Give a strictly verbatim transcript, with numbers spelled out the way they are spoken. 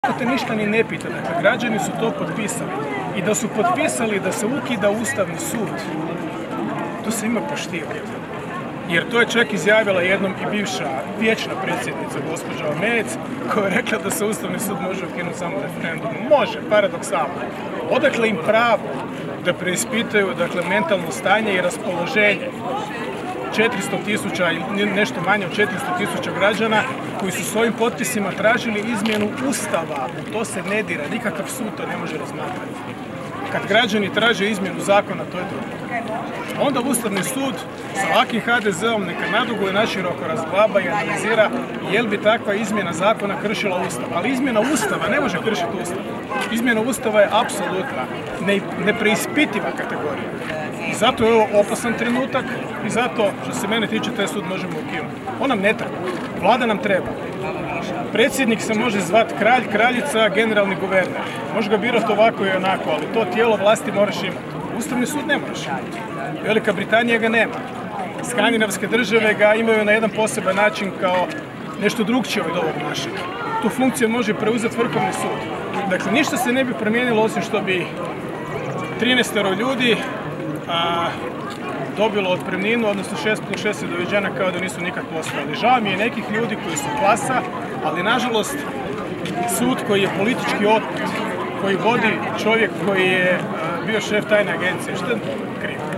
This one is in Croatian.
To te ništa ni ne pita, dakle građani su to potpisali i da su potpisali da se ukida Ustavni sud, to se ima poštivati. Jer to je čak izjavila jednom i bivša vječna predsjednica gospođa Milanović, koja je rekla da se Ustavni sud može ukinuti samo referendumom. Može, paradoksalno. Odakle im pravo da preispitaju dakle, mentalno stanje i raspoloženje četiristo tisuća ili nešto manje od četiristo tisuća građana koji su svojim potpisima tražili izmjenu Ustava. To se ne dira, nikakav sud to ne može razmatrati. Kad građani traže izmjenu zakona, to je drugo. Onda Ustavni sud sa ovakvim ha de zeom neka nadugo i naširoko razglaba i analizira je li bi takva izmjena zakona kršila Ustav. Ali izmjena Ustava ne može kršiti Ustav. Izmjena Ustava je apsolutna, ne, nepreispitiva kategorija. I zato je ovo opasan trenutak i zato, što se mene tiče, taj sud možemo ukinuti. On nam ne treba. Vlada nam treba. Predsjednik se može zvati kralj, kraljica, generalni guverner. Može ga birati ovako i onako, ali to tijelo vlasti moraš imati. Ustavni sud ne moraš imati. Velika Britanija ga nema. Skandinavske države ga imaju na jedan poseban način kao nešto drugčije od ovog našeg. Tu funkciju može preuzeti vrhovni sud. Dakle, ništa se ne bi promijenilo osim što bi trinaestero ljudi a, dobilo otpremninu, odnosno šest plus šest doviđena kao da nisu nikad postojali. Žao mi je nekih ljudi koji su klasa, ali nažalost sud koji je politički otpad, koji vodi čovjek koji je a, bio šef tajne agencije, što je krivo.